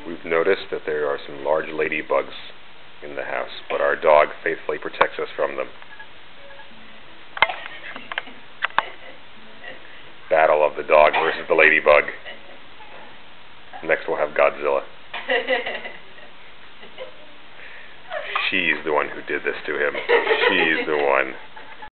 We've noticed that there are some large ladybugs in the house, but our dog faithfully protects us from them. Battle of the dog versus the ladybug. Next we'll have Godzilla. She's the one who did this to him. She's the one.